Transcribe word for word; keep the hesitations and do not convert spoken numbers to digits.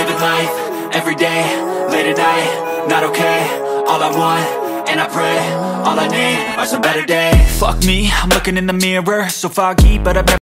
living life, everyday, late at night, not okay. All I want, and I pray, all I need are some better days. Fuck me, I'm looking in the mirror, so foggy, but I've never